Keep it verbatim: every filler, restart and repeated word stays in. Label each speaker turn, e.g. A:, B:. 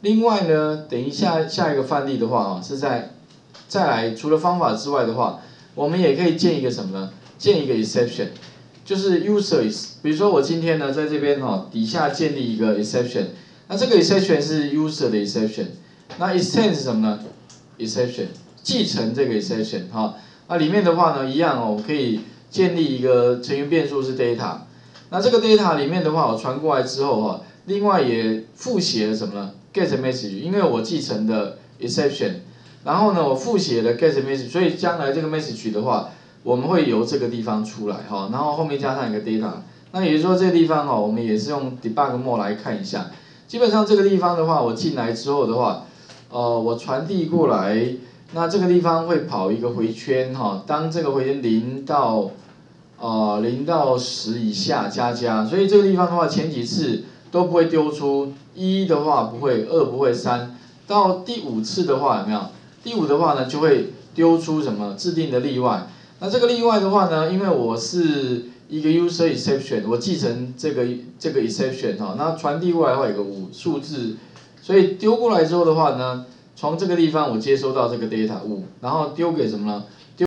A: 另外呢，等一下下一个范例的话啊，是在再来除了方法之外的话，我们也可以建一个什么呢？建一个 exception， 就是 user is， 比如说我今天呢在这边哈底下建立一个 exception， 那这个 exception 是 user 的 exception， 那 extend 是什么呢 ？exception 继承这个 exception 哈，那里面的话呢一样哦，我可以建立一个成员变数是 data， 那这个 data 里面的话我传过来之后哈，另外也复写了什么呢 ？get message， 因为我继承的 exception。然后呢，我复写了 get message， 所以将来这个 message 的话，我们会由这个地方出来哈，然后后面加上一个 data。那也就是说这个地方哈，我们也是用 debug mode 来看一下。基本上这个地方的话，我进来之后的话，呃，我传递过来，那这个地方会跑一个回圈哈，当这个回圈零到呃零到十以下加加，所以这个地方的话，前几次都不会丢出一的话不会，二不会，三到第五次的话有没有？第五的话呢，就会丢出什么制定的例外。那这个例外的话呢，因为我是一个 user exception， 我继承这个这个 exception 哈，那传递过来的话有个五数字，所以丢过来之后的话呢，从这个地方我接收到这个 data 五，然后丢给什么呢？